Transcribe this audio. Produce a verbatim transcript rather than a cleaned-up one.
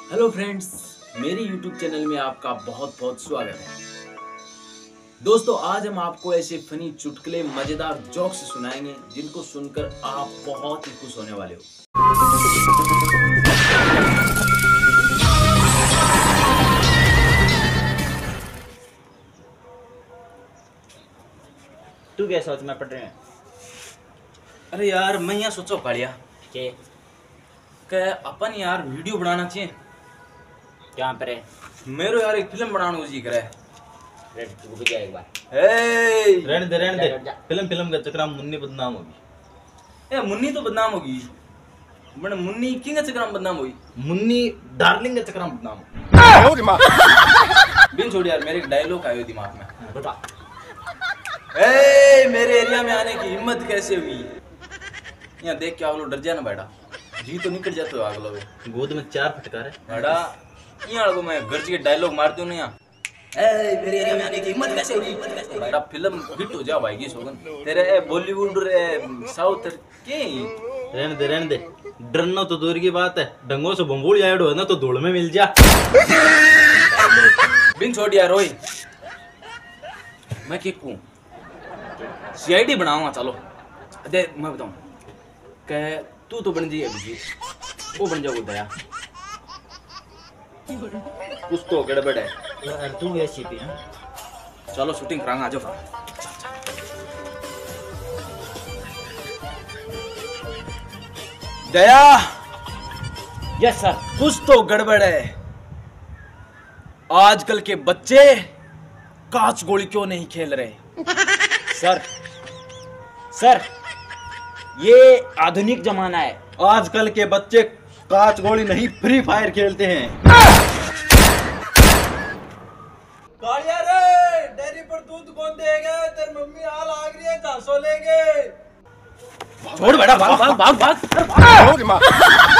Hello friends, मेरे YouTube channel में आपका बहुत बहुत स्वागत है। दोस्तों, आज हम आपको ऐसे फनी चुटकुले मजेदार जोक्स सुनाएंगे जिनको सुनकर आप बहुत ही खुश होने वाले हो। तू क्या सोच में पढ़ रहे हैं? अरे यार, मैं यहाँ सोचो कालिया के कि अपन यार वीडियो बनाना चाहिए। क्या पर है? मेरे यार एक फिल्म बनाने को जी करे। रेड तू भी जा एक बार। हे रहने दे रहने जा, दे जा। फिल्म फिल्म का चक्कर में मुन्नी बदनाम होगी। ए मुन्नी तो बदनाम होगी, बट मुन्नी किंग के चक्कर में बदनाम हुई। मुन्नी डार्लिंग के चक्कर में बदनाम होगी। बिन छोड़ यार, मेरे एक डायलॉग आयो दिमाग में। बता। ए मेरे एरिया में आने की हिम्मत कैसे हुई? यहाँ देख के आप लोग डर जाना बेटा, जी तो निकल जाते हो आग लोग। गोद में चार फटकार है बेटा यहाँ को मैं घर के डायलॉग मारती हूँ ना यहाँ। ए मेरे एरिया में आने की हिम्मत कैसे हुई? बेटा फिल्म हिट हो जाओ भाई सोगन तेरे। ए बॉलीवुड रे साउथ के रहने दे रहने दे। डरना तो दूर की बात है, डंगों से बम्बोड़ जाएडो है ना तो धूल में मिल जा। बिन छोड़ यार रोई, मैं किकू सीआईडी बनाऊंगा। चलो दे मैं बताऊं के तू तो बन जी अभी वो बन जाओ दया, कुछ तो गड़बड़ है। यार तू ऐसी भी है। चलो शूटिंग करांगा, आ जाओ। Daya yes sir. कुछ तो गड़बड़ है। आजकल के बच्चे कांच गोली क्यों नहीं खेल रहे? सर सर ये आधुनिक जमाना है। आजकल के बच्चे कांच गोली नहीं फ्री फायर खेलते हैं। कालिया रे, डेयरी पर दूध कौन देगा? तेरी मम्मी आ लाग रही है, चार सौ लेंगे। छोड़ बेटा, भाग भाग भाग भाग।